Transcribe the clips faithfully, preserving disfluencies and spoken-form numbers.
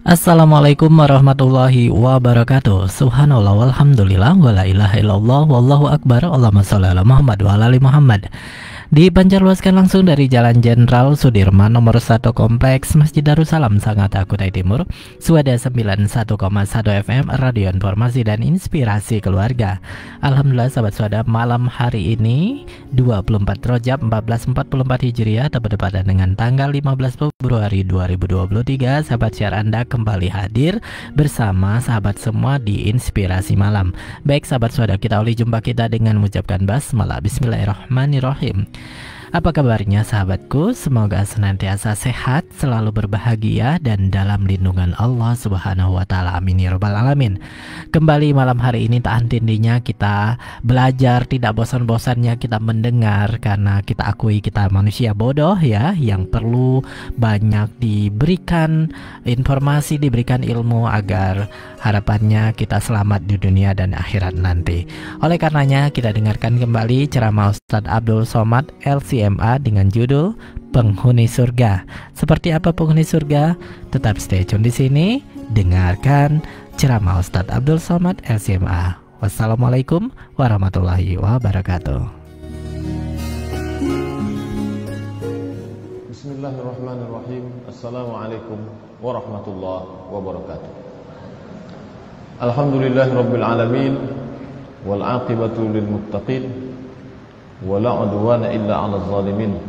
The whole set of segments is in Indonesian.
Assalamualaikum warahmatullahi wabarakatuh. Subhanallah walhamdulillah wala ilaha illallah wallahu akbar. Allahumma sholli ala Muhammad wa ala ali Muhammad. Dipancarluaskan langsung dari Jalan Jenderal Sudirman nomor satu Kompleks Masjid Darussalam Sangatta Kutai Timur, Suada sembilan puluh satu koma satu F M, Radio Informasi dan Inspirasi Keluarga. Alhamdulillah sahabat Suada, malam hari ini dua puluh empat Rajab seribu empat ratus empat puluh empat Hijriah atau bertepatan dengan tanggal lima belas Februari dua ribu dua puluh tiga, sahabat siar Anda kembali hadir bersama sahabat semua di Inspirasi Malam. Baik sahabat Suada, kita awali jumpa kita dengan mengucapkan basmalah. Bismillahirrahmanirrahim. Apa kabarnya sahabatku? Semoga senantiasa sehat, selalu berbahagia dan dalam lindungan Allah Subhanahu wa taala. Amin ya rabbal alamin. Kembali malam hari ini tak henti-hentinya kita belajar, tidak bosan-bosannya kita mendengar, karena kita akui kita manusia bodoh ya, yang perlu banyak diberikan informasi, diberikan ilmu agar harapannya kita selamat di dunia dan akhirat nanti. Oleh karenanya kita dengarkan kembali ceramah Ustadz Abdul Somad L C M A dengan judul Penghuni Surga. Seperti apa penghuni surga? Tetap stay tune di sini, dengarkan ceramah Ustadz Abdul Somad L C M A. Wassalamualaikum warahmatullahi wabarakatuh. Bismillahirrahmanirrahim. Assalamualaikum warahmatullahi wabarakatuh. Alhamdulillahirabbil alamin wal aqibatu lil muttaqin wala udwana illa 'alal zalimin.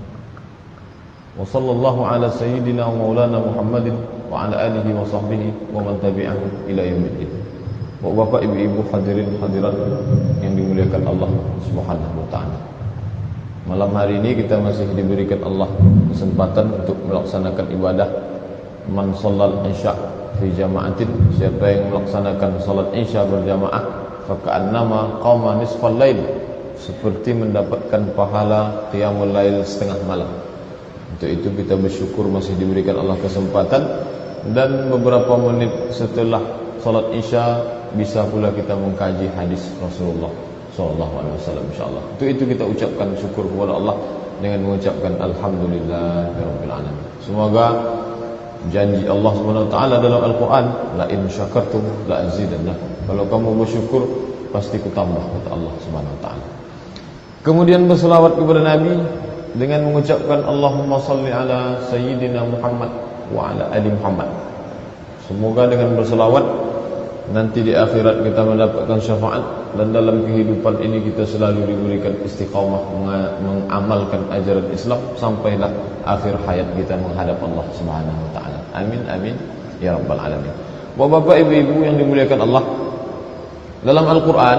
Wa sallallahu ala sayyidina wa maulana Muhammadin wa ala alihi wa sahbihi wa man tabi'ahu ila yaumiddin. Bapak ibu-ibu hadirin hadirat yang dimuliakan Allah Subhanahu wa taala. Malam hari ini kita masih diberikan Allah kesempatan untuk melaksanakan ibadah man shallal isya fi jama'atin. Siapa yang melaksanakan salat isya berjamaah, faka'annama qama nisfal lail, seperti mendapatkan pahala qiyamul lail setengah malam. Untuk itu kita bersyukur masih diberikan Allah kesempatan, dan beberapa menit setelah salat isya bisa pula kita mengkaji hadis Rasulullah sallallahu alaihi wasallam insyaallah. Untuk itu kita ucapkan syukur kepada Allah dengan mengucapkan alhamdulillahirabbil alamin. Semoga janji Allah Subhanahu wa taala dalam Al-Qur'an, la in syakartum la azidannakum. Kalau kamu bersyukur pasti kutambah, kata Allah Subhanahu wa taala. Kemudian berselawat kepada Nabi dengan mengucapkan Allahumma salli ala sayyidina Muhammad wa ala ali Muhammad. Semoga dengan berselawat nanti di akhirat kita mendapatkan syafaat, dan dalam kehidupan ini kita selalu diberikan istiqamah mengamalkan ajaran Islam sampailah akhir hayat kita menghadap Allah Subhanahu wa taala. Amin amin ya rabbal alamin. Bapak-bapak, ibu-ibu yang dimuliakan Allah, dalam Al-Qur'an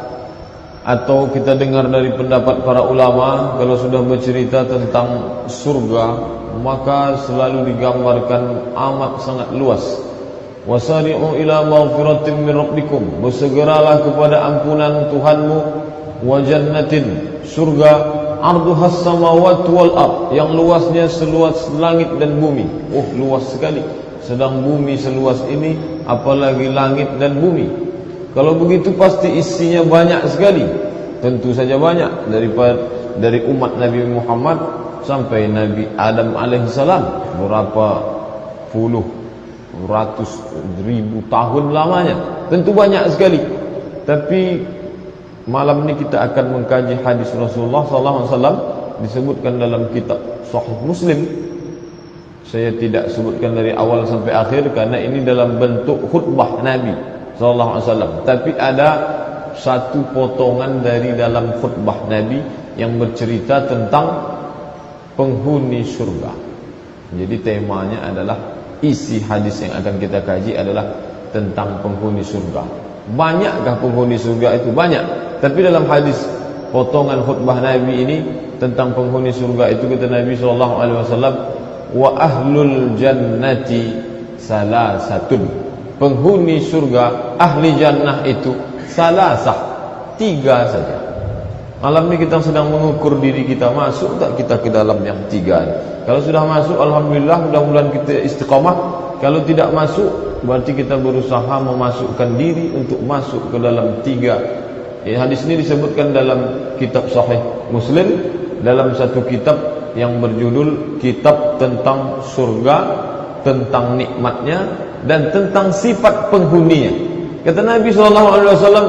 atau kita dengar dari pendapat para ulama, kalau sudah bercerita tentang surga maka selalu digambarkan amat sangat luas. Wasari'u ila maghfiratin min rabbikum, bersegeralah kepada ampunan Tuhanmu, wa jannatin, surga, arduhas samawati wal ard, yang luasnya seluas langit dan bumi. Oh, luas sekali. Sedang bumi seluas ini, apalagi langit dan bumi. Kalau begitu pasti isinya banyak sekali. Tentu saja banyak, daripada dari umat Nabi Muhammad sampai Nabi Adam alaihissalam, berapa puluh ratus ribu tahun lamanya. Tentu banyak sekali. Tapi malam ini kita akan mengkaji hadis Rasulullah sallallahu alaihi wasallam, disebutkan dalam kitab Sahih Muslim. Saya tidak sebutkan dari awal sampai akhir karena ini dalam bentuk khutbah Nabi sallallahu alaihi wasallam. Tapi ada satu potongan dari dalam khutbah Nabi yang bercerita tentang penghuni surga. Jadi temanya adalah, isi hadis yang akan kita kaji adalah tentang penghuni surga. Banyakkah penghuni surga itu? Banyak. Tapi dalam hadis potongan khutbah Nabi ini tentang penghuni surga itu, kata Nabi sallallahu alaihi wasallam, wa ahlul jannati salasatun. Penghuni surga, ahli jannah itu salasah, tiga saja. Malam ini kita sedang mengukur diri kita, masuk tak kita ke dalam yang tiga. Kalau sudah masuk, alhamdulillah, mudah-mudahan kita istiqamah. Kalau tidak masuk, berarti kita berusaha memasukkan diri untuk masuk ke dalam tiga. Eh, hadis ini disebutkan dalam kitab Sahih Muslim, dalam satu kitab yang berjudul Kitab tentang Surga, tentang nikmatnya, dan tentang sifat penghuninya. Kata Nabi shallallahu alaihi wasallam,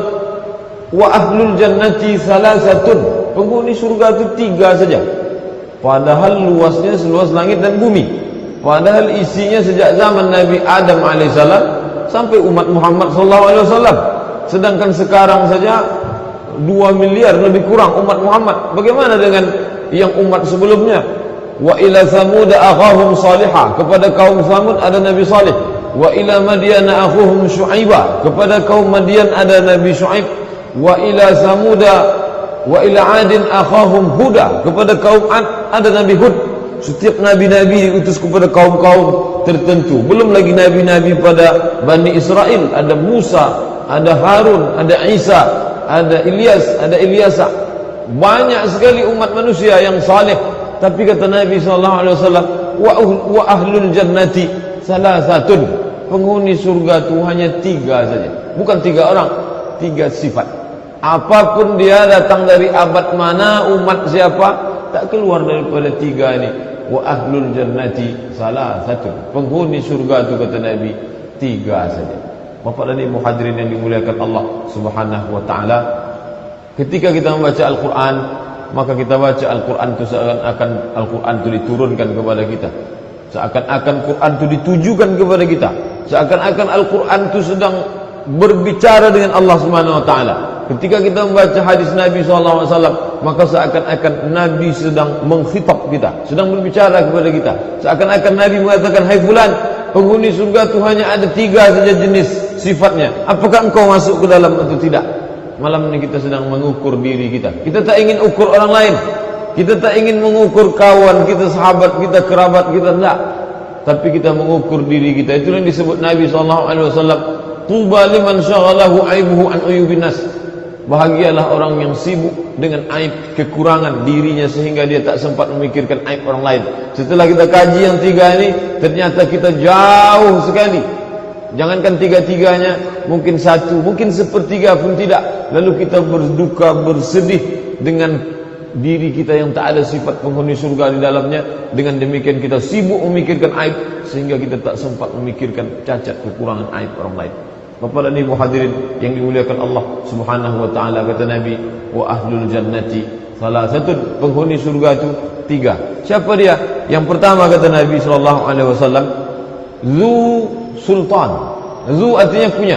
wa ahlul jannati salasatun, penghuni surga itu tiga saja. Padahal luasnya seluas langit dan bumi. Padahal isinya sejak zaman Nabi Adam alaihissalam sampai umat Muhammad shallallahu alaihi wasallam. Sedangkan sekarang saja dua miliar lebih kurang umat Muhammad. Bagaimana dengan yang umat sebelumnya? Wa ila Thamud akhahum salihah, kepada kaum Thamud ada Nabi Salih. Wa ila Madyan akhuhum Syu'aibah, kepada kaum Madian ada Nabi Syu'aib. Wa ila Thamud wa ila Adin akhahum Huda, kepada kaum Ad ada Nabi Hud. Setiap nabi-nabi diutus kepada kaum-kaum tertentu. Belum lagi nabi-nabi pada Bani Israel, ada Musa, ada Harun, ada Isa, ada Ilyas, ada Ilyasa. Banyak sekali umat manusia yang saleh. Tapi kata Nabi sallallahu alaihi wasallam, wa, wa ahlul jannati salasatun, penghuni surga itu hanya tiga saja. Bukan tiga orang, tiga sifat. Apapun dia datang dari abad mana, umat siapa, tak keluar daripada tiga ini. Wa ahlul jannati salasatun, penghuni surga itu kata Nabi tiga saja. Bapak dan Ibu hadirin yang dimuliakan Allah Subhanahu wa taala, ketika kita membaca Al-Qur'an, maka kita baca Al-Quran itu seakan-akan Al-Quran itu diturunkan kepada kita, seakan-akan Quran itu ditujukan kepada kita, seakan-akan Al-Quran itu sedang berbicara dengan Allah Subhanahu Wa Taala. Ketika kita membaca hadis Nabi shallallahu alaihi wasallam, maka seakan-akan Nabi sedang mengkhitab kita, sedang berbicara kepada kita. Seakan-akan Nabi mengatakan, hai fulan, penghuni surga itu hanya ada tiga saja jenis sifatnya. Apakah engkau masuk ke dalam atau tidak? Malam ini kita sedang mengukur diri kita. Kita tak ingin ukur orang lain. Kita tak ingin mengukur kawan kita, sahabat kita, kerabat kita, tidak. Tapi kita mengukur diri kita. Itu yang disebut Nabi shallallahu alaihi wasallam, tuba liman syaghalahu aibuhu an uyubin nas. Bahagialah orang yang sibuk dengan aib kekurangan dirinya sehingga dia tak sempat memikirkan aib orang lain. Setelah kita kaji yang tiga ini, ternyata kita jauh sekali. Jangankan tiga-tiganya, mungkin satu, mungkin sepertiga pun tidak. Lalu kita berduka, bersedih dengan diri kita yang tak ada sifat penghuni surga di dalamnya. Dengan demikian kita sibuk memikirkan aib sehingga kita tak sempat memikirkan cacat kekurangan aib orang lain. Bapak dan Ibu hadirin yang dimuliakan Allah Subhanahu wa taala, kata Nabi, wa ahlul jannati salasatun, penghuni surga itu tiga. Siapa dia? Yang pertama kata Nabi sallallahu alaihi wasallam, zu sultan. Zu artinya punya.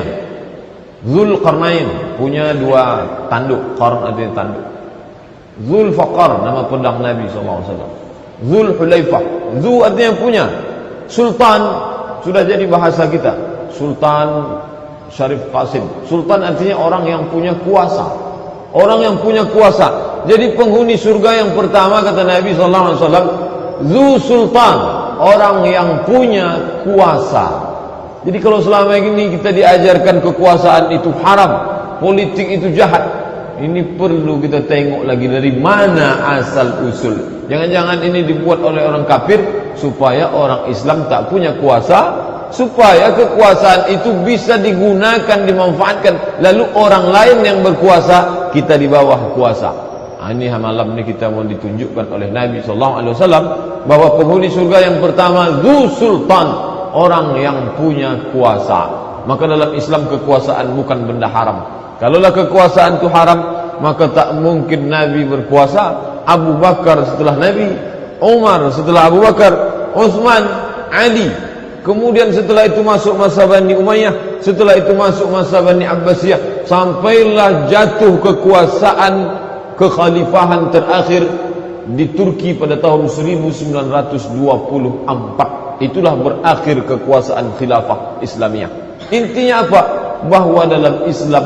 Zul Qarnain, punya dua tanduk. Qarn artinya tanduk. Zul Faqar, nama pedang Nabi sallallahu alaihi wasallam. Zul Hulaifah, zu artinya punya. Sultan sudah jadi bahasa kita. Sultan Syarif Qasim. Sultan artinya orang yang punya kuasa. Orang yang punya kuasa. Jadi penghuni surga yang pertama kata Nabi sallallahu alaihi wasallam, zu sultan, orang yang punya kuasa. Jadi kalau selama ini kita diajarkan kekuasaan itu haram, politik itu jahat, ini perlu kita tengok lagi dari mana asal usul. Jangan-jangan ini dibuat oleh orang kafir supaya orang Islam tak punya kuasa, supaya kekuasaan itu bisa digunakan, dimanfaatkan, lalu orang lain yang berkuasa, kita di bawah kuasa. Nah, ini malam ini kita mau ditunjukkan oleh Nabi sallallahu alaihi wasallam bahwa penghuni surga yang pertama zu sultan, orang yang punya kuasa. Maka dalam Islam kekuasaan bukan benda haram. Kalaulah kekuasaan itu haram, maka tak mungkin Nabi berkuasa, Abu Bakar setelah Nabi, Umar setelah Abu Bakar, Utsman, Ali. Kemudian setelah itu masuk masa Bani Umayyah, setelah itu masuk masa Bani Abbasiyah, sampailah jatuh kekuasaan kekhalifahan terakhir di Turki pada tahun seribu sembilan ratus dua puluh empat. Itulah berakhir kekuasaan khilafah Islamiyah. Intinya apa? Bahwa dalam Islam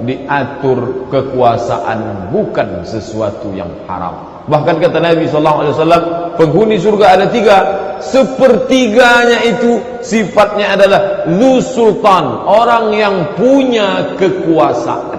diatur kekuasaan bukan sesuatu yang haram. Bahkan kata Nabi sallallahu alaihi wasallam, penghuni surga ada tiga, sepertiganya itu sifatnya adalah zu sultan, orang yang punya kekuasaan.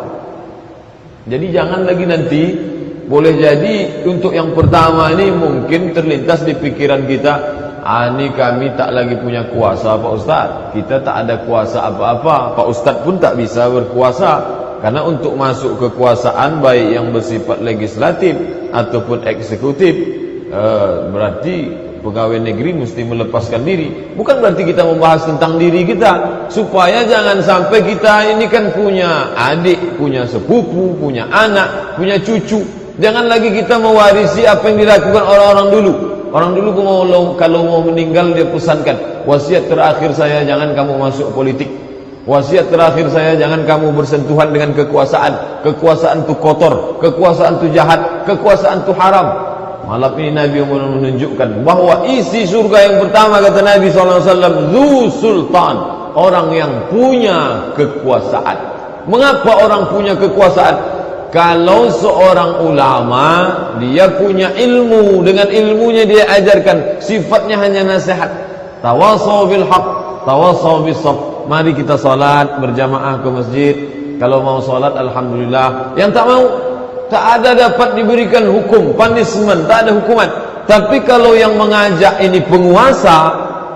Jadi jangan lagi nanti, boleh jadi untuk yang pertama ini mungkin terlintas di pikiran kita, ah, ini kami tak lagi punya kuasa Pak Ustaz, kita tak ada kuasa apa-apa, Pak Ustaz pun tak bisa berkuasa. Karena untuk masuk kekuasaan baik yang bersifat legislatif ataupun eksekutif, eh, berarti pegawai negeri mesti melepaskan diri. Bukan berarti kita membahas tentang diri kita, supaya jangan sampai kita ini kan punya adik, punya sepupu, punya anak, punya cucu. Jangan lagi kita mewarisi apa yang dilakukan orang-orang dulu. Orang dulu mau, kalau mau meninggal dia pesankan, wasiat terakhir saya jangan kamu masuk politik. Wasiat terakhir saya jangan kamu bersentuhan dengan kekuasaan. Kekuasaan itu kotor, kekuasaan itu jahat, kekuasaan itu haram. Malam ini Nabi menunjukkan bahawa isi surga yang pertama, kata Nabi shallallahu alaihi wasallam, Zu Sultan, orang yang punya kekuasaan. Mengapa orang punya kekuasaan? Kalau seorang ulama, dia punya ilmu, dengan ilmunya dia ajarkan, sifatnya hanya nasihat. Tawasaw bil haq, tawasaw bis sabr. Mari kita salat berjamaah ke masjid. Kalau mau salat alhamdulillah, yang tak mau, tak ada dapat diberikan hukum, punishment, tak ada hukuman. Tapi kalau yang mengajak ini penguasa,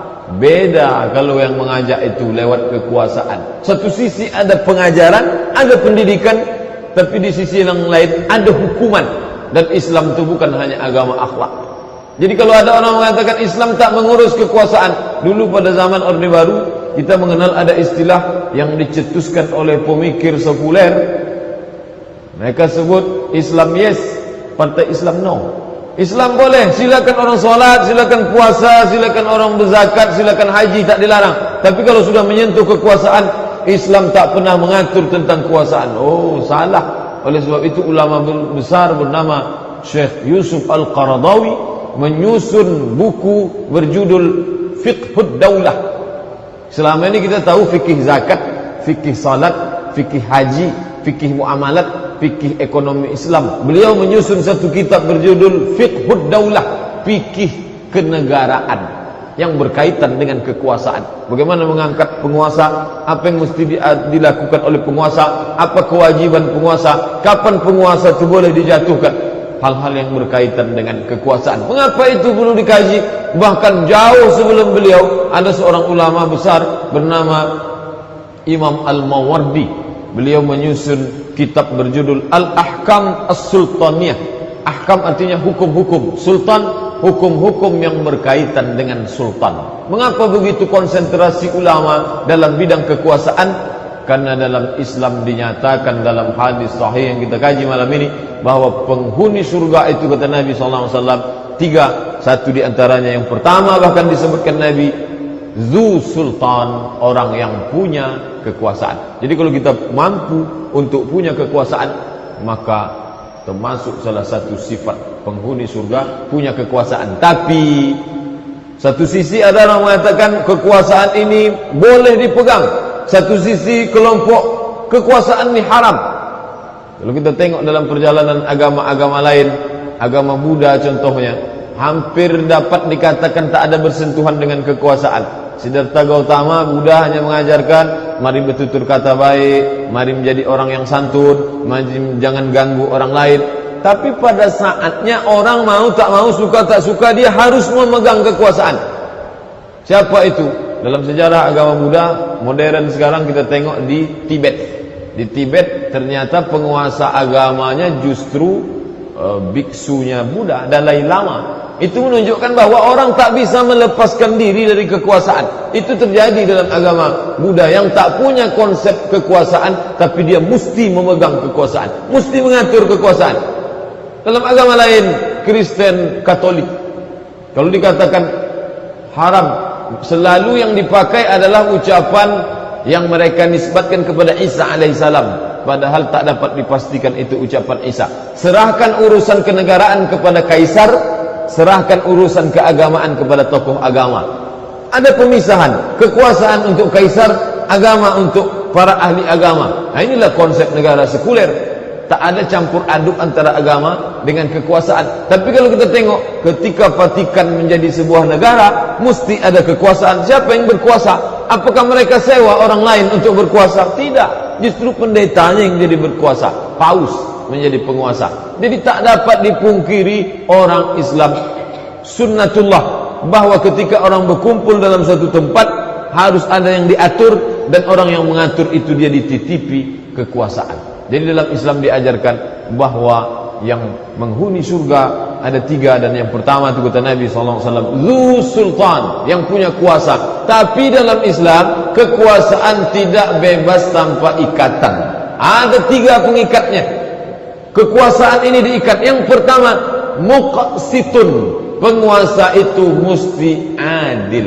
beda kalau yang mengajak itu lewat kekuasaan. Satu sisi ada pengajaran, ada pendidikan, tapi di sisi yang lain ada hukuman. Dan Islam itu bukan hanya agama akhlak. Jadi kalau ada orang mengatakan Islam tak mengurus kekuasaan, dulu pada zaman Orde Baru kita mengenal ada istilah yang dicetuskan oleh pemikir sekuler. Mereka sebut Islam yes, partai Islam no. Islam boleh, silakan orang solat, silakan puasa, silakan orang berzakat, silakan haji, tak dilarang. Tapi kalau sudah menyentuh kekuasaan, Islam tak pernah mengatur tentang kekuasaan. Oh, salah. Oleh sebab itu ulama besar bernama Syekh Yusuf Al-Qaradawi menyusun buku berjudul Fiqhud Daulah. Selama ini kita tahu fikih zakat, fikih salat, fikih haji, fikih muamalat, fikih ekonomi Islam. Beliau menyusun satu kitab berjudul Fiqhud Daulah, fikih kenegaraan yang berkaitan dengan kekuasaan. Bagaimana mengangkat penguasa, apa yang mesti dilakukan oleh penguasa, apa kewajiban penguasa, kapan penguasa itu boleh dijatuhkan. Hal-hal yang berkaitan dengan kekuasaan. Mengapa itu perlu dikaji? Bahkan jauh sebelum beliau, ada seorang ulama besar bernama Imam Al-Mawardi. Beliau menyusun kitab berjudul Al-Ahkam As-Sultaniyah. Ahkam artinya hukum-hukum. Sultan, hukum-hukum yang berkaitan dengan sultan. Mengapa begitu konsentrasi ulama dalam bidang kekuasaan? Karena dalam Islam dinyatakan dalam hadis sahih yang kita kaji malam ini, bahawa penghuni surga itu, kata Nabi shallallahu alaihi wasallam, tiga. Satu di antaranya, yang pertama bahkan disebutkan Nabi, Zu Sultan, orang yang punya kekuasaan. Jadi kalau kita mampu untuk punya kekuasaan, maka termasuk salah satu sifat penghuni surga punya kekuasaan. Tapi satu sisi ada orang mengatakan kekuasaan ini boleh dipegang, satu sisi kelompok kekuasaan ini haram. Kalau kita tengok dalam perjalanan agama-agama lain, agama Buddha contohnya, hampir dapat dikatakan tak ada bersentuhan dengan kekuasaan. Siddhartha Gautama, Buddha hanya mengajarkan mari bertutur kata baik, mari menjadi orang yang santun, mari jangan ganggu orang lain. Tapi pada saatnya orang mau tak mau, suka tak suka, dia harus memegang kekuasaan. Siapa itu? Dalam sejarah agama Buddha modern sekarang kita tengok di Tibet. Di Tibet ternyata penguasa agamanya justru uh, biksunya Buddha, Dalai Lama. Itu menunjukkan bahwa orang tak bisa melepaskan diri dari kekuasaan. Itu terjadi dalam agama Buddha yang tak punya konsep kekuasaan, tapi dia mesti memegang kekuasaan, mesti mengatur kekuasaan. Dalam agama lain, Kristen, Katolik, kalau dikatakan haram, selalu yang dipakai adalah ucapan yang mereka nisbatkan kepada Isa alaihissalam, padahal tak dapat dipastikan itu ucapan Isa. Serahkan urusan kenegaraan kepada kaisar, serahkan urusan keagamaan kepada tokoh agama. Ada pemisahan, kekuasaan untuk kaisar, agama untuk para ahli agama. Nah, inilah konsep negara sekuler. Tak ada campur aduk antara agama dengan kekuasaan. Tapi kalau kita tengok, ketika Vatikan menjadi sebuah negara, mesti ada kekuasaan. Siapa yang berkuasa? Apakah mereka sewa orang lain untuk berkuasa? Tidak. Justru pendetanya yang jadi berkuasa. Paus menjadi penguasa. Jadi tak dapat dipungkiri orang Islam sunnatullah, bahwa ketika orang berkumpul dalam satu tempat, harus ada yang diatur, dan orang yang mengatur itu dia dititipi kekuasaan. Jadi dalam Islam diajarkan bahwa yang menghuni surga ada tiga, dan yang pertama itu kata Nabi sallallahu alaihi wasallam, Zu Sultan, yang punya kuasa. Tapi dalam Islam kekuasaan tidak bebas tanpa ikatan. Ada tiga pengikatnya. Kekuasaan ini diikat. Yang pertama, muqsitun, penguasa itu mesti adil.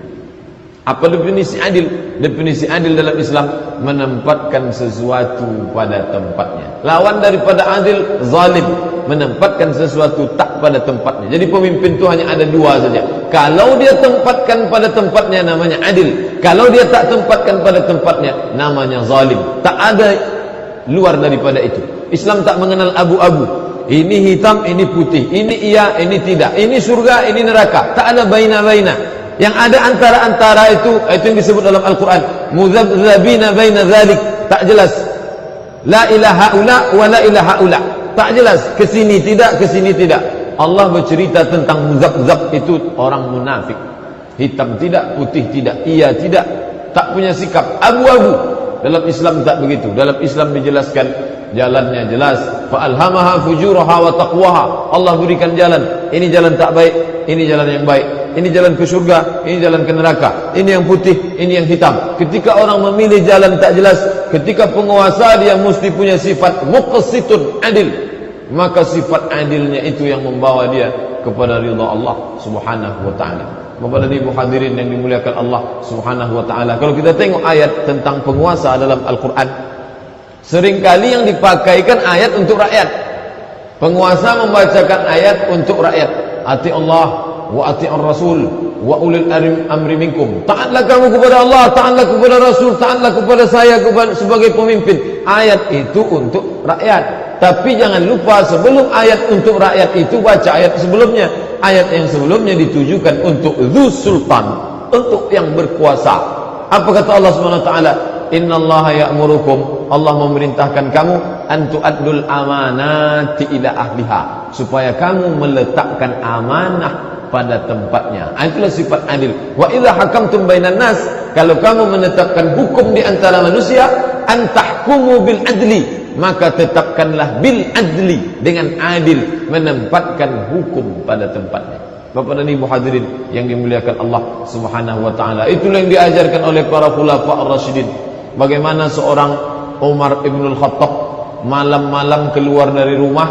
Apa definisi adil? Definisi adil dalam Islam menempatkan sesuatu pada tempatnya. Lawan daripada adil, zalim, menempatkan sesuatu tak pada tempatnya. Jadi pemimpin itu hanya ada dua saja. Kalau dia tempatkan pada tempatnya namanya adil. Kalau dia tak tempatkan pada tempatnya namanya zalim. Tak ada luar daripada itu. Islam tak mengenal abu-abu. Ini hitam, ini putih. Ini iya, ini tidak. Ini surga, ini neraka. Tak ada baina-baina. Yang ada antara-antara itu, itu yang disebut dalam Al-Quran, muzabzabina baina dzalik, tak jelas. La ilaha ula wa la ilaha ula, tak jelas. Kesini tidak, kesini tidak. Allah bercerita tentang muzabzab, itu orang munafik. Hitam tidak, putih tidak, iya tidak, tak punya sikap, abu-abu. Dalam Islam tak begitu. Dalam Islam dijelaskan jalannya jelas. Fa alhamaha fujuraha wa taqwaha. Allah berikan jalan. Ini jalan tak baik, ini jalan yang baik. Ini jalan ke surga, ini jalan ke neraka. Ini yang putih, ini yang hitam. Ketika orang memilih jalan tak jelas, ketika penguasa dia mesti punya sifat muqsitun, adil. Maka sifat adilnya itu yang membawa dia kepada ridha Allah Subhanahu wa taala. Bapak dan Ibu hadirin yang dimuliakan Allah Subhanahu wa taala. Kalau kita tengok ayat tentang penguasa dalam Al-Qur'an, seringkali yang dipakaikan ayat untuk rakyat. Penguasa membacakan ayat untuk rakyat. Ati Allah wa ati'ur rasul wa ulil amri minkum. Taatlah kamu kepada Allah, taatlah kepada Rasul, taatlah kepada saya kepada, sebagai pemimpin. Ayat itu untuk rakyat. Tapi jangan lupa sebelum ayat untuk rakyat itu baca ayat sebelumnya. Ayat yang sebelumnya ditujukan untuk Dzu Sultan, untuk yang berkuasa. Apa kata Allah Subhanahu wa taala? Innallaha ya'murukum, Allah memerintahkan kamu an tu'addul amanati ila ahliha, supaya kamu meletakkan amanah pada tempatnya. Itulah sifat adil. Wa idza hakamtum bainan nas, kalau kamu menetapkan hukum di antara manusia, antahkumu bil adli, maka tetapkanlah bil adli, dengan adil, menempatkan hukum pada tempatnya. Bapak dan Ibu hadirin yang dimuliakan Allah Subhanahu wa taala. Itulah yang diajarkan oleh para khulafa ar-rasyidin. Bagaimana seorang Umar ibn al-Khattab malam-malam keluar dari rumah,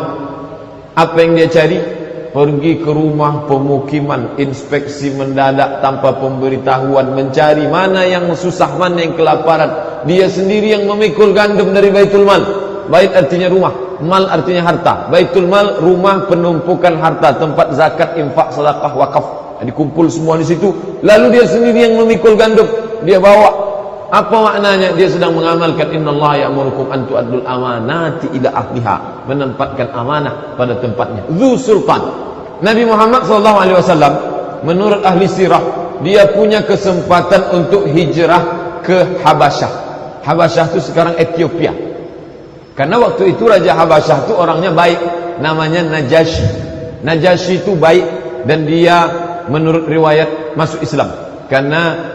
apa yang dia cari? Pergi ke rumah pemukiman, inspeksi mendadak tanpa pemberitahuan, mencari mana yang susah, mana yang kelaparan. Dia sendiri yang memikul gandum dari Baitul Mal. Bait artinya rumah, mal artinya harta. Baitul Mal, rumah penumpukan harta, tempat zakat, infak, sedekah, wakaf. Dikumpul semua di situ. Lalu dia sendiri yang memikul gandum, dia bawa. Apa maknanya? Dia sedang mengamalkan innallaha ya'murukum an tu'addul amanati ila ahliha, menempatkan amanah pada tempatnya. Dzu Sultan. Nabi Muhammad sallallahu alaihi wasallam menurut ahli sirah, dia punya kesempatan untuk hijrah ke Habasyah. Habasyah itu sekarang Ethiopia. Karena waktu itu Raja Habasyah itu orangnya baik, namanya Najasyi. Najasyi itu baik, dan dia menurut riwayat masuk Islam. Karena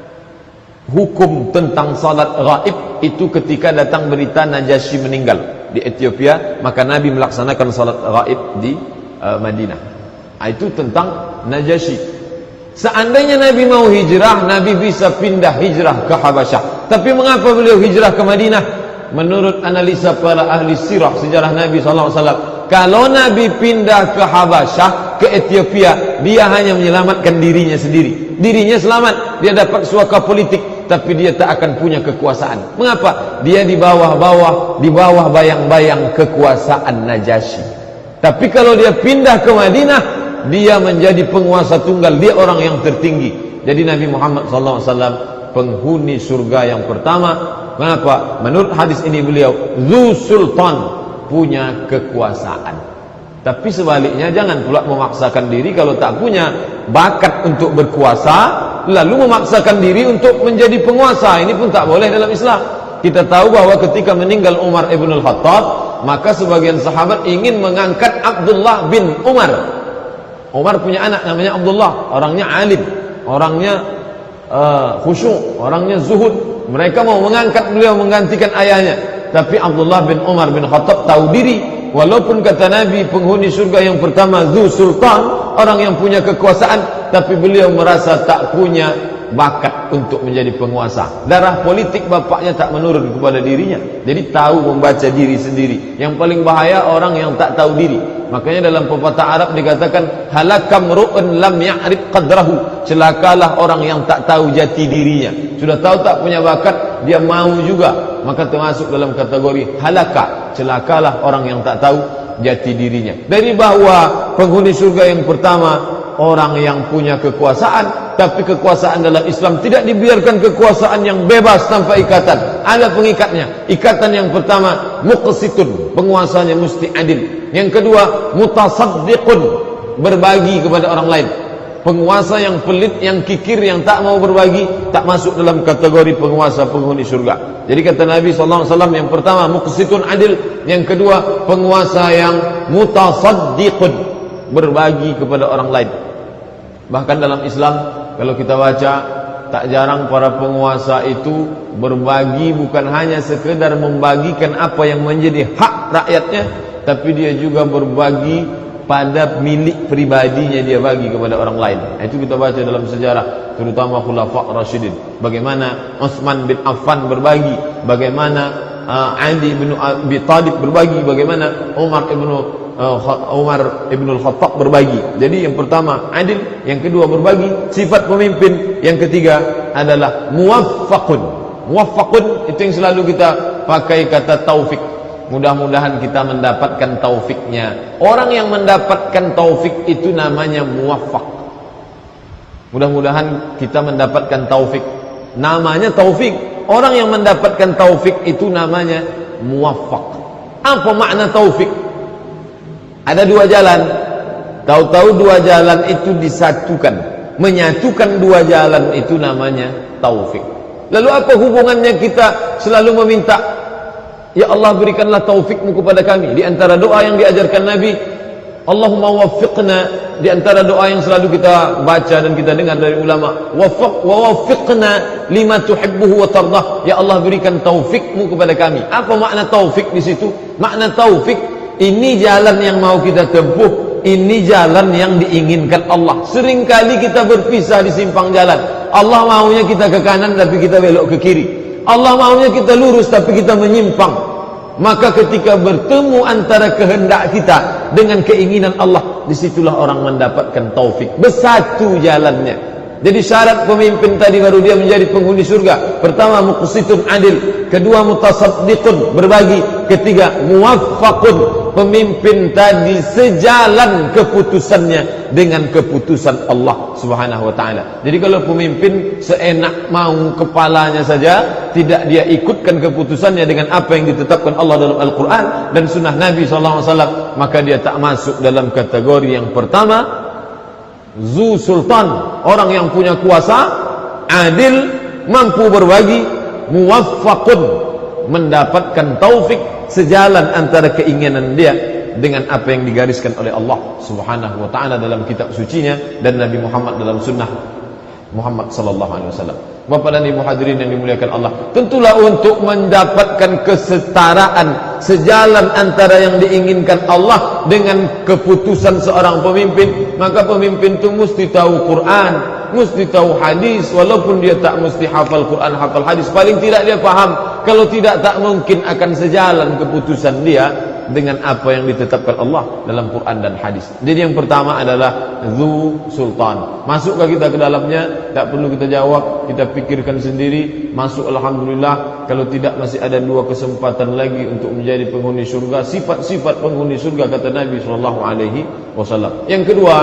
hukum tentang salat gaib itu ketika datang berita Najasyi meninggal di Ethiopia, maka Nabi melaksanakan salat gaib di uh, Madinah. Itu tentang Najasyi. Seandainya Nabi mau hijrah, Nabi bisa pindah hijrah ke Habasyah. Tapi mengapa beliau hijrah ke Madinah? Menurut analisa para ahli sirah sejarah Nabi sallallahu alaihi wasallam, kalau Nabi pindah ke Habasyah, ke Ethiopia, dia hanya menyelamatkan dirinya sendiri. Dirinya selamat, dia dapat suaka politik, tapi dia tak akan punya kekuasaan. Mengapa? Dia di bawah-bawah, di bawah bayang-bayang kekuasaan Najasyi. Tapi kalau dia pindah ke Madinah, dia menjadi penguasa tunggal, dia orang yang tertinggi. Jadi Nabi Muhammad sallallahu alaihi wasallam penghuni surga yang pertama. Mengapa? Menurut hadis ini beliau Dzu Sultan, punya kekuasaan. Tapi sebaliknya jangan pula memaksakan diri kalau tak punya bakat untuk berkuasa, lalu memaksakan diri untuk menjadi penguasa. Ini pun tak boleh dalam Islam. Kita tahu bahwa ketika meninggal Umar ibn al-Khattab, maka sebagian sahabat ingin mengangkat Abdullah bin Umar. Umar punya anak namanya Abdullah, orangnya alim, orangnya uh, khusyuk, orangnya zuhud. Mereka mau mengangkat beliau menggantikan ayahnya. Tapi Abdullah bin Umar bin Khattab tahu diri, walaupun kata Nabi penghuni surga yang pertama Dzu Sultan, orang yang punya kekuasaan, tapi beliau merasa tak punya bakat untuk menjadi penguasa. Darah politik bapaknya tak menurun kepada dirinya, jadi tahu membaca diri sendiri. Yang paling bahaya orang yang tak tahu diri. Makanya dalam pepatah Arab dikatakan halakam ru'un lam ya'rif qadrahu, celakalah orang yang tak tahu jati dirinya. Sudah tahu tak punya bakat, dia mau juga, maka termasuk dalam kategori halaka, celakalah orang yang tak tahu jati dirinya. Dari bahwa penghuni surga yang pertama orang yang punya kekuasaan, tapi kekuasaan dalam Islam tidak dibiarkan kekuasaan yang bebas tanpa ikatan. Ada pengikatnya. Ikatan yang pertama muqsitun, penguasanya mesti adil. Yang kedua mutasaddiqun, berbagi kepada orang lain. Penguasa yang pelit, yang kikir, yang tak mau berbagi, tak masuk dalam kategori penguasa penghuni surga. Jadi kata Nabi sallallahu alaihi wasallam, yang pertama muqsitun adil, yang kedua penguasa yang mutasaddiqun, berbagi kepada orang lain. Bahkan dalam Islam kalau kita baca, tak jarang para penguasa itu berbagi, bukan hanya sekedar membagikan apa yang menjadi hak rakyatnya, tapi dia juga berbagi pada milik pribadinya, dia bagi kepada orang lain. Itu kita baca dalam sejarah, terutama Khulafa' Rasyidin. Bagaimana Utsman bin Affan berbagi, bagaimana uh, Ali bin Abi Thalib berbagi, bagaimana Umar ibn uh, Umar ibn al-Khattab berbagi. Jadi yang pertama adil, yang kedua berbagi, sifat pemimpin. Yang ketiga adalah muwaffaqun. Muwaffaqun itu yang selalu kita pakai kata taufik. Mudah-mudahan kita mendapatkan taufiknya. Orang yang mendapatkan taufik itu namanya muwaffaq. Mudah-mudahan kita mendapatkan taufik. Namanya taufik. Orang yang mendapatkan taufik itu namanya muwaffaq. Apa makna taufik? Ada dua jalan. Tahu-tahu dua jalan itu disatukan. Menyatukan dua jalan itu namanya taufik. Lalu apa hubungannya kita selalu meminta, ya Allah berikanlah taufikmu kepada kami? Di antara doa yang diajarkan Nabi, Allahumma waffiqna, di antara doa yang selalu kita baca dan kita dengar dari ulama, waffaq wa waffiqna lima tuhibbuhu wa tardah, ya Allah berikan taufikmu kepada kami. Apa makna taufik di situ? Makna taufik, ini jalan yang mau kita tempuh, ini jalan yang diinginkan Allah. Seringkali kita berpisah di simpang jalan. Allah maunya kita ke kanan tapi kita belok ke kiri. Allah maunya kita lurus tapi kita menyimpang. Maka ketika bertemu antara kehendak kita dengan keinginan Allah, disitulah orang mendapatkan taufik. Bersatu jalannya. Jadi syarat pemimpin tadi baru dia menjadi penghuni surga. Pertama muqsitun adil, kedua mutasaddiqun, berbagi, ketiga muwaffaqun, pemimpin tadi sejalan keputusannya dengan keputusan Allah Subhanahu wa taala. Jadi kalau pemimpin seenak mau kepalanya saja, tidak dia ikutkan keputusannya dengan apa yang ditetapkan Allah dalam Al-Qur'an dan sunnah Nabi sallallahu alaihi wasallam, maka dia tak masuk dalam kategori yang pertama Dzu Sultan, orang yang punya kuasa, adil, mampu berbagi, muwaffaqun, mendapatkan taufik, sejalan antara keinginan dia dengan apa yang digariskan oleh Allah Subhanahu wa taala dalam kitab sucinya dan Nabi Muhammad dalam sunnah Muhammad sallallahu alaihi wasallam. Bapak dan Ibu hadirin yang dimuliakan Allah, tentulah untuk mendapatkan kesetaraan, sejalan antara yang diinginkan Allah dengan keputusan seorang pemimpin, maka pemimpin itu mesti tahu Quran, mesti tahu hadis. Walaupun dia tak mesti hafal Quran, hafal hadis, paling tidak dia paham. Kalau tidak, tak mungkin akan sejalan keputusan dia dengan apa yang ditetapkan Allah dalam Quran dan hadis. Jadi yang pertama adalah Dzu Sultan. Masukkah kita ke dalamnya? Tak perlu kita jawab, kita pikirkan sendiri. Masuk alhamdulillah. Kalau tidak, masih ada dua kesempatan lagi untuk menjadi penghuni surga. Sifat-sifat penghuni surga kata Nabi sallallahu alaihi wasallam. Yang kedua,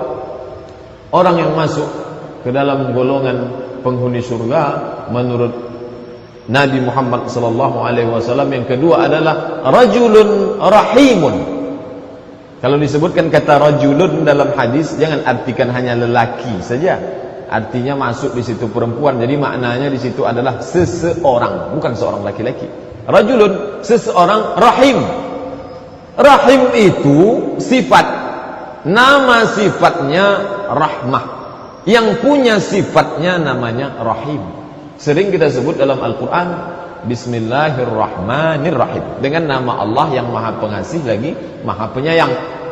orang yang masuk ke dalam golongan penghuni surga menurut Nabi Muhammad sallallahu alaihi wasallam, yang kedua adalah rajulun rahimun. Kalau disebutkan kata rajulun dalam hadis, jangan artikan hanya lelaki saja. Artinya masuk di situ perempuan. Jadi maknanya di situ adalah seseorang, bukan seorang laki-laki. Rajulun, seseorang, rahim. Rahim itu sifat. Nama sifatnya rahmah. Yang punya sifatnya namanya rahim. Sering kita sebut dalam Al-Quran, Bismillahirrahmanirrahim, dengan nama Allah yang maha pengasih lagi maha penyayang.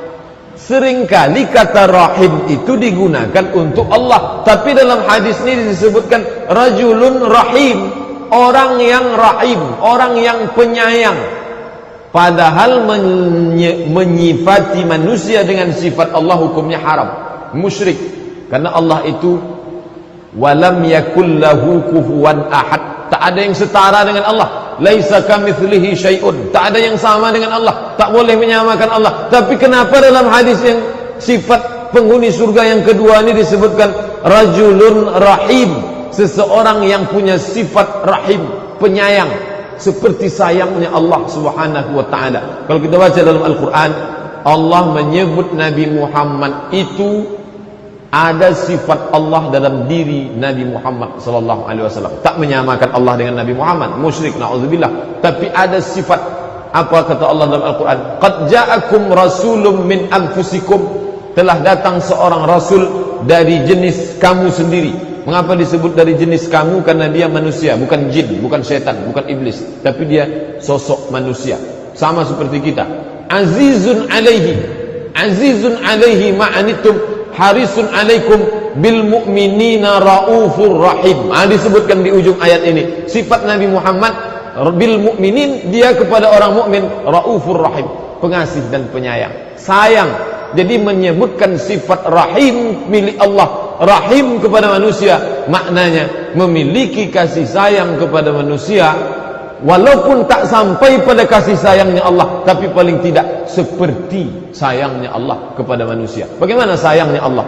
Seringkali kata rahim itu digunakan untuk Allah, tapi dalam hadis ini disebutkan rajulun rahim, orang yang rahim, orang yang penyayang. Padahal menye menyifati manusia dengan sifat Allah hukumnya haram, musyrik. Karena Allah itu walam yakul lahu kufuwan ahad, tak ada yang setara dengan Allah. Laisa kamitslihi syai'un, tak ada yang sama dengan Allah, tak boleh menyamakan Allah. Tapi kenapa dalam hadis yang sifat penghuni surga yang kedua ini disebutkan rajulun rahim, seseorang yang punya sifat rahim, penyayang, seperti sayangnya Allah Subhanahu wa taala. Kalau kita baca dalam Al-Qur'an, Allah menyebut Nabi Muhammad itu ada sifat Allah dalam diri Nabi Muhammad sallallahu alaihi wasallam. Tak menyamakan Allah dengan Nabi Muhammad, musyrik, naudzubillah. Tapi ada sifat, apa kata Allah dalam Al-Qur'an? Qad ja'akum rasulun min anfusikum, telah datang seorang rasul dari jenis kamu sendiri. Mengapa disebut dari jenis kamu? Karena dia manusia, bukan jin, bukan setan, bukan iblis, tapi dia sosok manusia, sama seperti kita. Azizun alaihi, azizun alaihi ma'anitum, harisun alaikum bil mu'minina raufur rahim. Ah, disebutkan di ujung ayat ini sifat Nabi Muhammad bil mu'minin, dia kepada orang mukmin raufur rahim, pengasih dan penyayang, sayang. Jadi menyebutkan sifat rahim milik Allah, rahim kepada manusia, maknanya memiliki kasih sayang kepada manusia, walaupun tak sampai pada kasih sayangnya Allah, tapi paling tidak seperti sayangnya Allah kepada manusia. Bagaimana sayangnya Allah?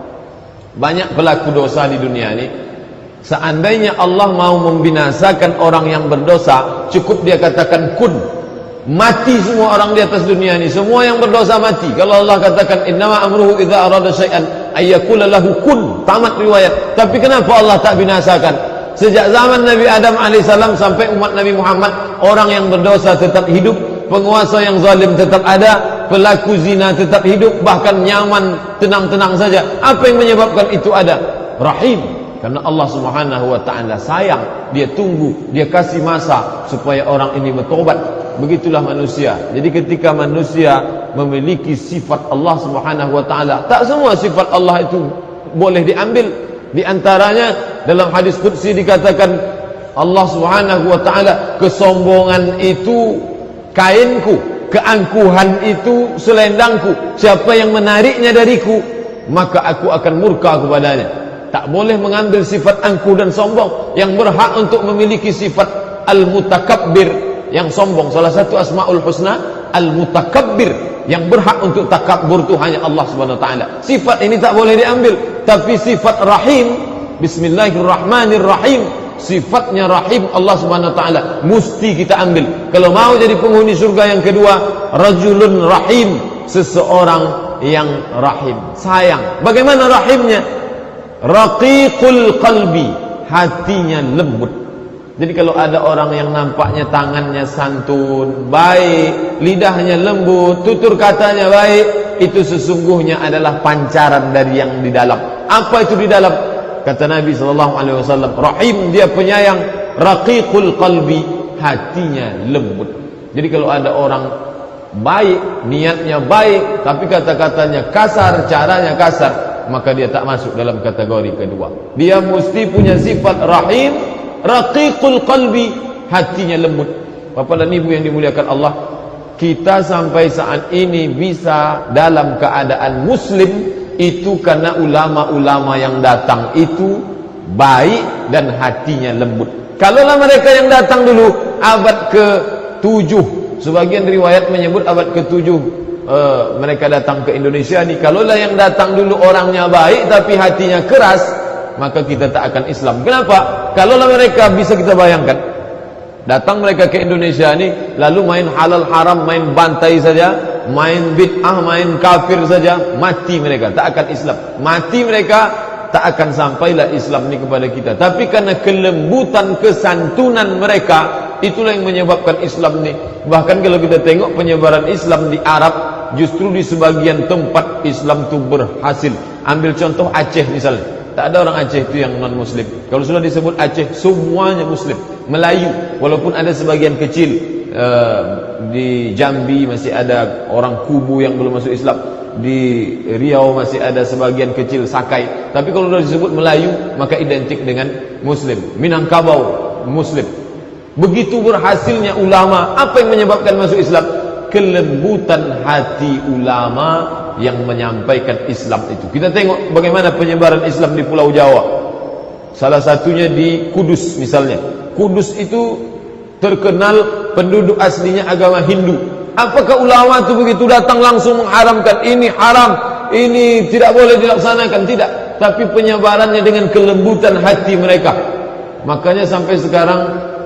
Banyak pelaku dosa di dunia ini, seandainya Allah mau membinasakan orang yang berdosa, cukup dia katakan kun, mati semua orang di atas dunia ini, semua yang berdosa mati. Kalau Allah katakan innama amruhu idza arada syai'an ayyakula lahu kun, tamat riwayat. Tapi kenapa Allah tak binasakan? Sejak zaman Nabi Adam alaihissalam sampai umat Nabi Muhammad, orang yang berdosa tetap hidup, penguasa yang zalim tetap ada, pelaku zina tetap hidup, bahkan nyaman, tenang-tenang saja. Apa yang menyebabkan itu ada? Rahim. Karena Allah Subhanahu wa taala sayang, dia tunggu, dia kasih masa supaya orang ini bertobat. Begitulah manusia. Jadi ketika manusia memiliki sifat Allah Subhanahu wa taala, tak semua sifat Allah itu boleh diambil. Di antaranya dalam hadis qudsi dikatakan Allah Subhanahu wa taala, kesombongan itu kainku, keangkuhan itu selendangku. Siapa yang menariknya dariku, maka aku akan murka kepadanya. Tak boleh mengambil sifat angkuh dan sombong. Yang berhak untuk memiliki sifat al-mutakabbir, yang sombong, salah satu asmaul husna al-mutakabbir, yang berhak untuk takabbur itu hanya Allah Subhanahu wa taala. Sifat ini tak boleh diambil. Tapi sifat rahim, bismillahirrahmanirrahim, sifatnya rahim Allah Subhanahu wa taala mesti kita ambil. Kalau mau jadi penghuni surga yang kedua, rajulun rahim, seseorang yang rahim, sayang. Bagaimana rahimnya? Raqiqul qalbi, hatinya lembut. Jadi kalau ada orang yang nampaknya tangannya santun, baik, lidahnya lembut, tutur katanya baik, itu sesungguhnya adalah pancaran dari yang di dalam. Apa itu di dalam? Kata Nabi sallallahu alaihi wasallam, rahim, dia penyayang, raqiqul qalbi, hatinya lembut. Jadi kalau ada orang baik, niatnya baik, tapi kata-katanya kasar, caranya kasar, maka dia tak masuk dalam kategori kedua. Dia mesti punya sifat rahim, raqiqul qalbi, hatinya lembut. Bapak dan Ibu yang dimuliakan Allah, kita sampai saat ini bisa dalam keadaan muslim itu karena ulama-ulama yang datang itu baik dan hatinya lembut. Kalaulah mereka yang datang dulu abad ke tujuh, sebagian riwayat menyebut abad ke tujuh, uh, mereka datang ke Indonesia ni, kalaulah yang datang dulu orangnya baik tapi hatinya keras, maka kita tak akan Islam. Kenapa? Kalaulah mereka, bisa kita bayangkan, datang mereka ke Indonesia ni, lalu main halal haram, main bantai saja, main bid'ah, main kafir saja, mati mereka, tak akan Islam. Mati mereka, tak akan sampailah Islam ni kepada kita. Tapi karena kelembutan, kesantunan mereka, itulah yang menyebabkan Islam ni. Bahkan kalau kita tengok penyebaran Islam di Arab, justru di sebagian tempat Islam tu berhasil. Ambil contoh Aceh misalnya, tak ada orang Aceh itu yang non muslim. Kalau sudah disebut Aceh, semuanya muslim. Melayu, walaupun ada sebagian kecil uh, di Jambi masih ada orang Kubu yang belum masuk Islam, di Riau masih ada sebagian kecil Sakai, tapi kalau sudah disebut Melayu maka identik dengan Muslim. Minangkabau Muslim. Begitu berhasilnya ulama. Apa yang menyebabkan masuk Islam? Kelembutan hati ulama yang menyampaikan Islam itu. Kita tengok bagaimana penyebaran Islam di Pulau Jawa. Salah satunya di Kudus misalnya. Kudus itu terkenal penduduk aslinya agama Hindu. Apakah ulama itu begitu datang langsung mengharamkan ini haram, ini tidak boleh dilaksanakan? Tidak. Tapi penyebarannya dengan kelembutan hati mereka. Makanya sampai sekarang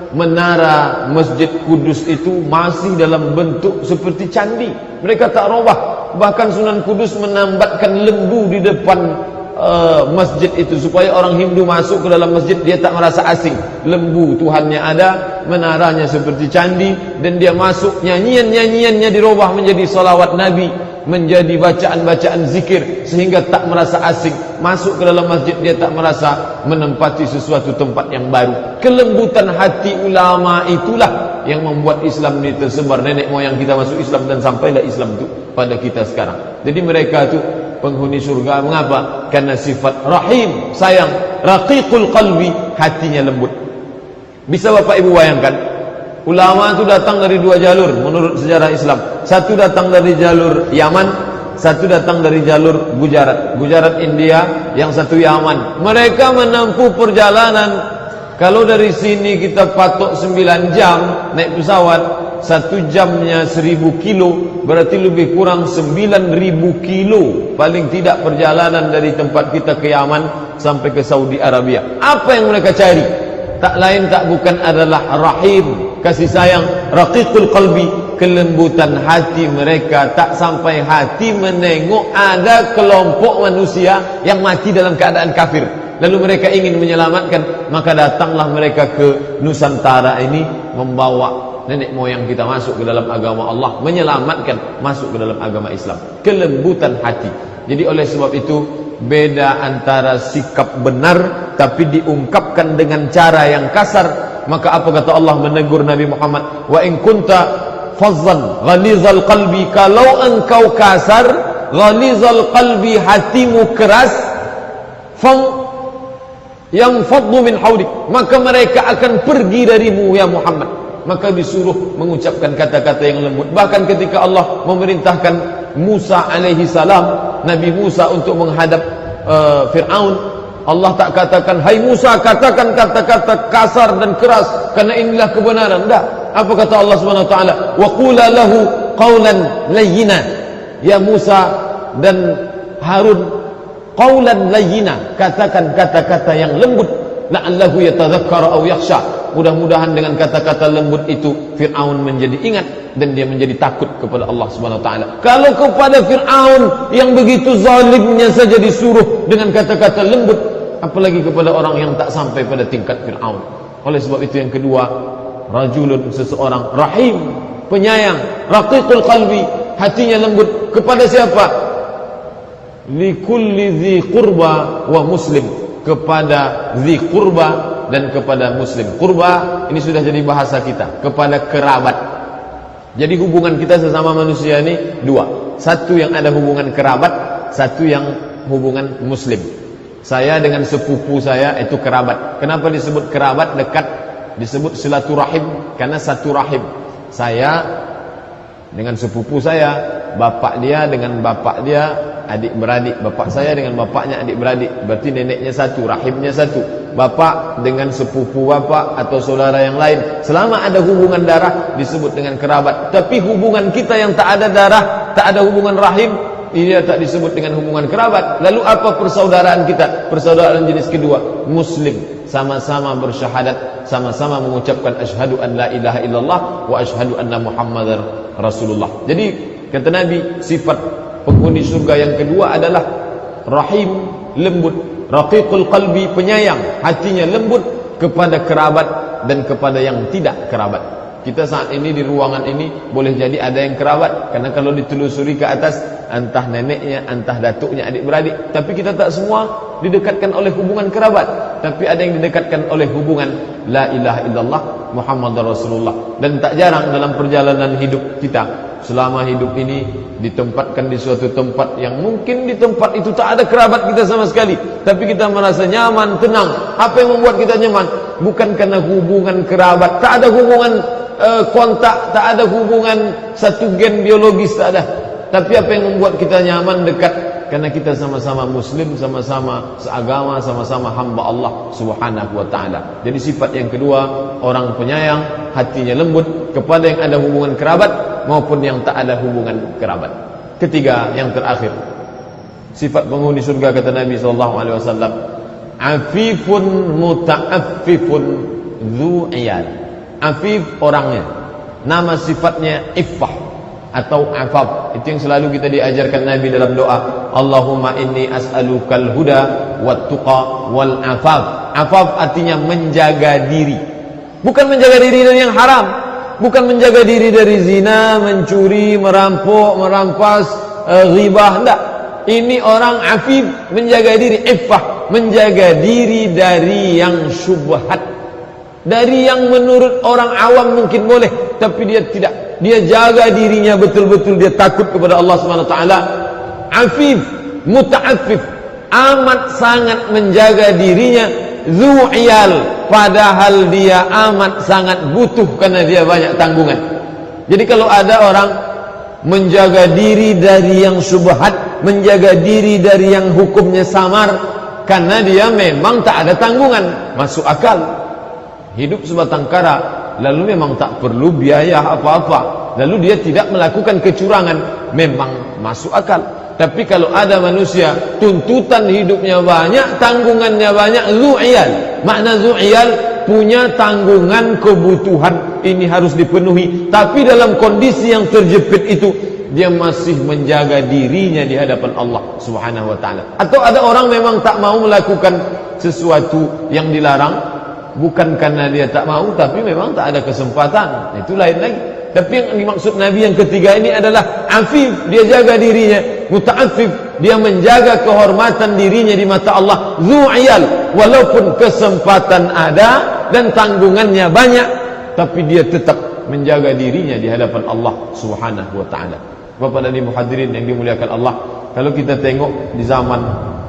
menara Masjid Kudus itu masih dalam bentuk seperti candi. Mereka tak robah. Bahkan Sunan Kudus menambatkan lembu di depan uh, masjid itu supaya orang Hindu masuk ke dalam masjid dia tak merasa asing. Lembu Tuhannya ada, menaranya seperti candi, dan dia masuk, nyanyian-nyanyiannya dirubah menjadi salawat Nabi, menjadi bacaan-bacaan zikir, sehingga tak merasa asing. Masuk ke dalam masjid dia tak merasa menempati sesuatu tempat yang baru. Kelembutan hati ulama itulah yang membuat Islam ini tersebar. Nenek moyang kita masuk Islam dan sampailah Islam itu pada kita sekarang. Jadi mereka itu penghuni surga. Mengapa? Karena sifat rahim, sayang, raqiqul qalbi, hatinya lembut. Bisa Bapak Ibu bayangkan, ulama itu datang dari dua jalur menurut sejarah Islam. Satu datang dari jalur Yaman, satu datang dari jalur Gujarat. Gujarat India, yang satu Yaman. Mereka menempuh perjalanan, kalau dari sini kita patok sembilan jam naik pesawat, satu jamnya seribu kilo, berarti lebih kurang sembilan ribu kilo paling tidak perjalanan dari tempat kita ke Yaman sampai ke Saudi Arabia. Apa yang mereka cari? Tak lain tak bukan adalah rahim, kasih sayang, raqiqul qalbi, kelembutan hati mereka. Tak sampai hati menengok ada kelompok manusia yang mati dalam keadaan kafir, lalu mereka ingin menyelamatkan, maka datanglah mereka ke Nusantara ini membawa nenek moyang kita masuk ke dalam agama Allah, menyelamatkan masuk ke dalam agama Islam. Kelembutan hati. Jadi oleh sebab itu, beda antara sikap benar tapi diungkapkan dengan cara yang kasar. Maka apa kata Allah menegur Nabi Muhammad? Wa in kunta fazzan ghalizal qalbi, kalau engkau kasar, ghalizal qalbi, hatimu keras, fam yang fadlu min haulik, maka mereka akan pergi darimu ya Muhammad. Maka disuruh mengucapkan kata-kata yang lembut. Bahkan ketika Allah memerintahkan Musa alaihi salam, Nabi Musa untuk menghadap uh, Fir'aun, Allah tak katakan, hai Musa, katakan kata-kata kasar dan keras karena inilah kebenaran. Tak. Apa kata Allah Subhanahu wa taala? Wa qula lahu qawlan layyina. Ya Musa dan Harun, qawlan layyina, katakan kata-kata yang lembut, la'allahu yatadhakkar aw yakhsha. Mudah-mudahan dengan kata-kata lembut itu Fir'aun menjadi ingat dan dia menjadi takut kepada Allah Subhanahu wa taala. Kalau kepada Fir'aun yang begitu zalimnya saja disuruh dengan kata-kata lembut, apalagi kepada orang yang tak sampai pada tingkat Fir'aun. Oleh sebab itu yang kedua, rajulun, seseorang rahim, penyayang, raqiqul qalbi, hatinya lembut. Kepada siapa? Likulli dzi qurba wa muslim, kepada dzi qurba dan kepada muslim. Qurba ini sudah jadi bahasa kita, kepada kerabat. Jadi hubungan kita sesama manusia ini dua. Satu yang ada hubungan kerabat, satu yang hubungan muslim. Saya dengan sepupu saya itu kerabat. Kenapa disebut kerabat dekat? Disebut silaturahim karena satu rahim. Saya dengan sepupu saya, bapak dia dengan bapak dia adik beradik, bapak saya dengan bapaknya adik beradik, berarti neneknya satu, rahimnya satu. Bapak dengan sepupu bapak atau saudara yang lain, selama ada hubungan darah disebut dengan kerabat. Tapi hubungan kita yang tak ada darah, tak ada hubungan rahim, ini tak disebut dengan hubungan kerabat. Lalu apa persaudaraan kita? Persaudaraan jenis kedua, muslim, sama-sama bersyahadat, sama-sama mengucapkan asyhadu an la ilaha illallah wa asyhadu anna muhammadar rasulullah. Jadi kata Nabi, sifat penghuni surga yang kedua adalah rahim, lembut, raqiqul qalbi, penyayang, hatinya lembut kepada kerabat dan kepada yang tidak kerabat. Kita saat ini di ruangan ini boleh jadi ada yang kerabat, karena kalau ditelusuri ke atas, entah neneknya, entah datuknya, adik beradik, tapi kita tak semua didekatkan oleh hubungan kerabat. tapi ada yang didekatkan oleh hubungan la ilaha illallah Muhammadar Rasulullah. Dan tak jarang dalam perjalanan hidup kita, selama hidup ini ditempatkan di suatu tempat yang mungkin di tempat itu tak ada kerabat kita sama sekali, tapi kita merasa nyaman, tenang. Apa yang membuat kita nyaman? Bukan karena hubungan kerabat, tak ada hubungan uh, kontak, tak ada hubungan satu gen biologis, tak ada. Tapi apa yang membuat kita nyaman, dekat? Karena kita sama-sama muslim, sama-sama seagama, sama-sama hamba Allah subhanahu wa ta'ala. Jadi sifat yang kedua, orang penyayang, hatinya lembut kepada yang ada hubungan kerabat maupun yang tak ada hubungan kerabat. Ketiga, yang terakhir, sifat penghuni surga kata Nabi sallallahu alaihi wasallam, afifun muta'affifun dzu iyal. Afif orangnya, nama sifatnya iffah atau afaf. Itu yang selalu kita diajarkan Nabi dalam doa, Allahumma inni as'alukal huda wat tuqa wal afaf. Afaf artinya menjaga diri, bukan menjaga diri dari yang haram, bukan menjaga diri dari zina, mencuri, merampok, merampas, uh, ghibah, enggak. Ini orang afif, menjaga diri, iffah, menjaga diri dari yang syubhat, dari yang menurut orang awam mungkin boleh, tapi dia tidak. Dia jaga dirinya betul-betul, dia takut kepada Allah subhanahu wa taala. Afif, muta'affif, amat sangat menjaga dirinya. Dzu iyal, padahal dia amat sangat butuh karena dia banyak tanggungan. Jadi kalau ada orang menjaga diri dari yang syubhat, menjaga diri dari yang hukumnya samar, karena dia memang tak ada tanggungan, masuk akal. Hidup sebatang kara, lalu memang tak perlu biaya apa-apa, lalu dia tidak melakukan kecurangan, memang masuk akal. Tapi kalau ada manusia tuntutan hidupnya banyak, tanggungannya banyak, zu'iyal. Makna zu'iyal, punya tanggungan kebutuhan, ini harus dipenuhi, tapi dalam kondisi yang terjepit itu dia masih menjaga dirinya di hadapan Allah subhanahu wa ta'ala. Atau ada orang memang tak mau melakukan sesuatu yang dilarang, bukan karena dia tak mau, tapi memang tak ada kesempatan, itu lain lagi. Tapi yang dimaksud Nabi yang ketiga ini adalah afif, dia jaga dirinya. Muta'affif, dia menjaga kehormatan dirinya di mata Allah. Zu'iyal, walaupun kesempatan ada dan tanggungannya banyak, tapi dia tetap menjaga dirinya di hadapan Allah subhanahu wa ta'ala. Bapak dan Ibu hadirin yang dimuliakan Allah, kalau kita tengok di zaman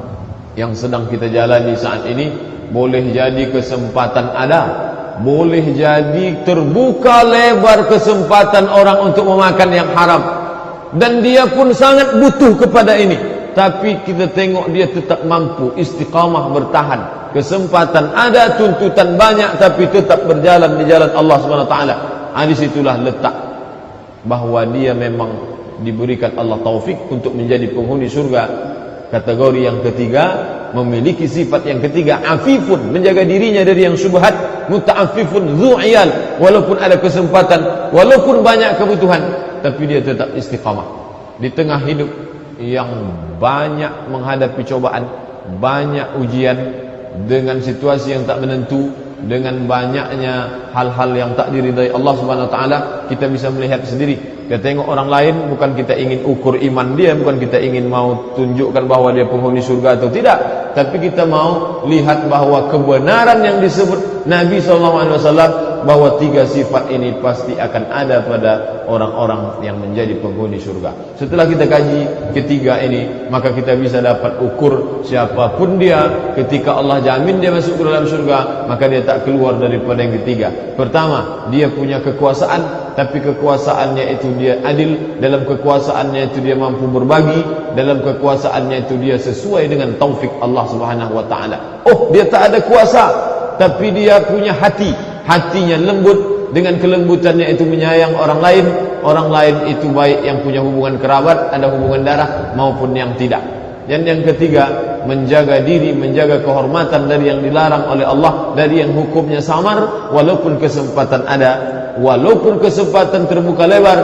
yang sedang kita jalani saat ini, boleh jadi kesempatan ada, boleh jadi terbuka lebar kesempatan orang untuk memakan yang haram, dan dia pun sangat butuh kepada ini, tapi kita tengok dia tetap mampu istiqamah bertahan. Kesempatan ada, tuntutan banyak, tapi tetap berjalan di jalan Allah subhanahu wa taala. Di situlah letak bahwa dia memang diberikan Allah taufik untuk menjadi penghuni surga. Kategori yang ketiga, memiliki sifat yang ketiga, afifun, menjaga dirinya dari yang syubhat, muta'affifun zu'iyal, walaupun ada kesempatan, walaupun banyak kebutuhan, tapi dia tetap istiqamah di tengah hidup yang banyak menghadapi cobaan, banyak ujian, dengan situasi yang tak menentu, dengan banyaknya hal-hal yang tak diridai Allah subhanahu wa ta'ala. Kita bisa melihat sendiri, kita tengok orang lain, bukan kita ingin ukur iman dia, bukan kita ingin mau tunjukkan bahwa dia penghuni surga atau tidak, tapi kita mau lihat bahwa kebenaran yang disebut Nabi shallallahu alaihi wasallam, bahwa tiga sifat ini pasti akan ada pada orang-orang yang menjadi penghuni surga. Setelah kita kaji ketiga ini, maka kita bisa dapat ukur siapapun dia, ketika Allah jamin dia masuk ke dalam surga, maka dia tak keluar daripada yang ketiga. Pertama, dia punya kekuasaan, tapi kekuasaannya itu dia adil, dalam kekuasaannya itu dia mampu berbagi, dalam kekuasaannya itu dia sesuai dengan taufik Allah subhanahu wa ta'ala. Oh, dia tak ada kuasa, tapi dia punya hati, hatinya lembut, dengan kelembutannya itu menyayang orang lain. Orang lain itu baik yang punya hubungan kerabat, ada hubungan darah, maupun yang tidak. Dan yang ketiga, menjaga diri, menjaga kehormatan dari yang dilarang oleh Allah, dari yang hukumnya samar, walaupun kesempatan ada, walaupun kesempatan terbuka lebar,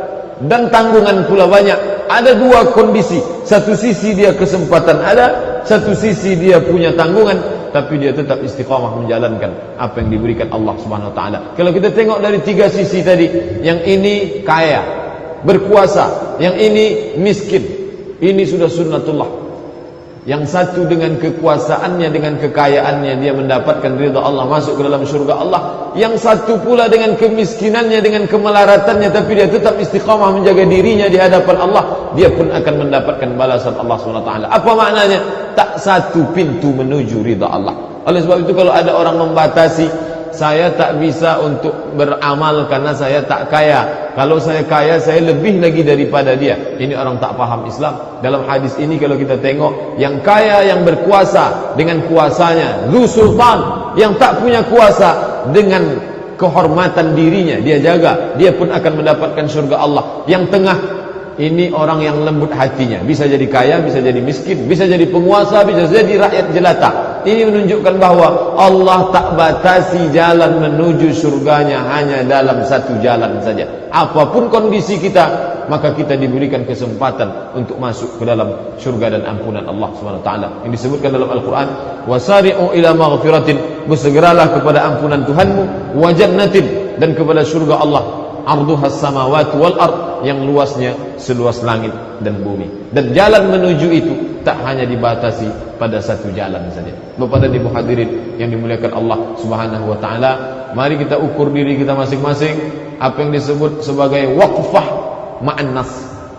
dan tanggungan pula banyak. Ada dua kondisi, satu sisi dia kesempatan ada, satu sisi dia punya tanggungan, tapi dia tetap istiqamah menjalankan apa yang diberikan Allah subhanahu wa ta'ala. Kalau kita tengok dari tiga sisi tadi, yang ini kaya, berkuasa, yang ini miskin, ini sudah sunnatullah. Yang satu dengan kekuasaannya, dengan kekayaannya dia mendapatkan ridha Allah, masuk ke dalam surga Allah. Yang satu pula dengan kemiskinannya, dengan kemelaratannya, tapi dia tetap istiqamah menjaga dirinya di hadapan Allah, dia pun akan mendapatkan balasan Allah subhanahu wa taala. Apa maknanya? Tak satu pintu menuju ridha Allah. Oleh sebab itu kalau ada orang membatasi, saya tak bisa untuk beramal karena saya tak kaya. Kalau saya kaya, saya lebih lagi daripada dia. Ini orang tak paham Islam. Dalam hadis ini kalau kita tengok, yang kaya, yang berkuasa dengan kuasanya, Dzu Sultan, yang tak punya kuasa dengan kehormatan dirinya dia jaga, dia pun akan mendapatkan surga Allah. Yang tengah ini orang yang lembut hatinya, bisa jadi kaya, bisa jadi miskin, bisa jadi penguasa, bisa jadi rakyat jelata. Ini menunjukkan bahawa Allah tak batasi jalan menuju surganya hanya dalam satu jalan saja. Apapun kondisi kita, maka kita diberikan kesempatan untuk masuk ke dalam surga dan ampunan Allah subhanahu wa taala. Yang disebutkan dalam Al-Quran, wasari'u ila maghfiratin, bersegeralah kepada ampunan Tuhanmu, wa jannatin, dan kepada surga Allah, arduhas samawati wal ard, yang luasnya seluas langit dan bumi. Dan jalan menuju itu tak hanya dibatasi pada satu jalan saja. Bapak dan Ibu hadirin yang dimuliakan Allah subhanahu wa ta'ala, mari kita ukur diri kita masing-masing apa yang disebut sebagai waqfah ma'an nas.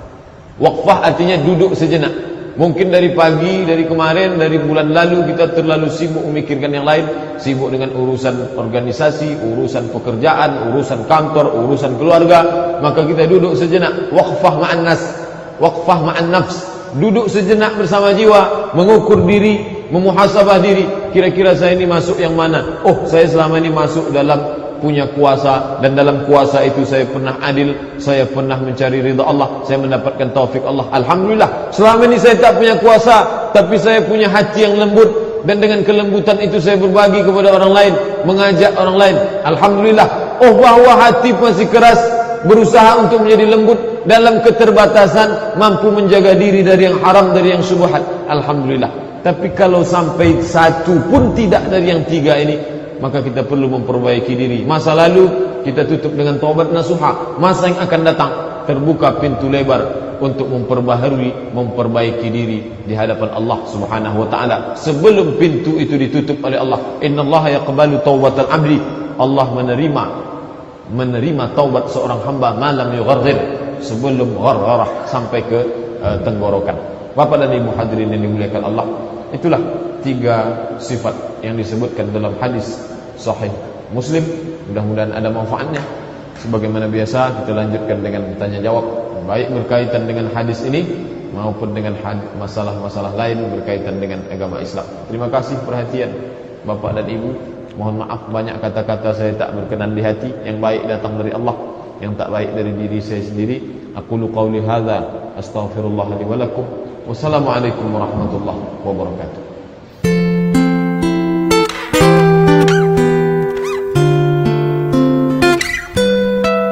Waqfah artinya duduk sejenak. Mungkin dari pagi, dari kemarin, dari bulan lalu kita terlalu sibuk memikirkan yang lain, sibuk dengan urusan organisasi, urusan pekerjaan, urusan kantor, urusan keluarga, maka kita duduk sejenak. Waqfah ma'an nas, waqfah ma'an nafs, duduk sejenak bersama jiwa, mengukur diri, memuhasabah diri. Kira-kira saya ini masuk yang mana? Oh, saya selama ini masuk dalam punya kuasa, dan dalam kuasa itu saya pernah adil, saya pernah mencari ridha Allah, saya mendapatkan taufik Allah. Alhamdulillah, selama ini saya tak punya kuasa, tapi saya punya hati yang lembut, dan dengan kelembutan itu saya berbagi kepada orang lain, mengajak orang lain. Alhamdulillah. Oh, bahwa hati masih keras, berusaha untuk menjadi lembut dalam keterbatasan, mampu menjaga diri dari yang haram, dari yang syubhat. Alhamdulillah. Tapi kalau sampai satu pun tidak dari yang tiga ini, maka kita perlu memperbaiki diri. Masa lalu kita tutup dengan taubat nasuha. Masa yang akan datang terbuka pintu lebar untuk memperbaharui, memperbaiki diri di hadapan Allah subhanahu wa ta'ala. Sebelum pintu itu ditutup oleh Allah, innallaha yaqbalu taubatal abdi, Allah menerima menerima taubat seorang hamba malam yugharghir, sebelum ghargharah, sampai ke uh, tenggorokan. Bapak dan Ibu hadirin yang dimuliakan Allah, itulah tiga sifat yang disebutkan dalam hadis sahih Muslim. Mudah-mudahan ada manfaatnya. Sebagaimana biasa, kita lanjutkan dengan tanya jawab, baik berkaitan dengan hadis ini maupun dengan masalah-masalah lain berkaitan dengan agama Islam. Terima kasih perhatian Bapak dan Ibu. Mohon maaf banyak kata-kata saya tak berkenan di hati. Yang baik datang dari Allah, yang tak baik dari diri saya sendiri. Aqulu qawli hadza astaghfirullah li wa lakum. Wassalamualaikum warahmatullahi wabarakatuh.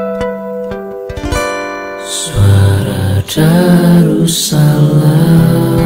Suara Darussalam.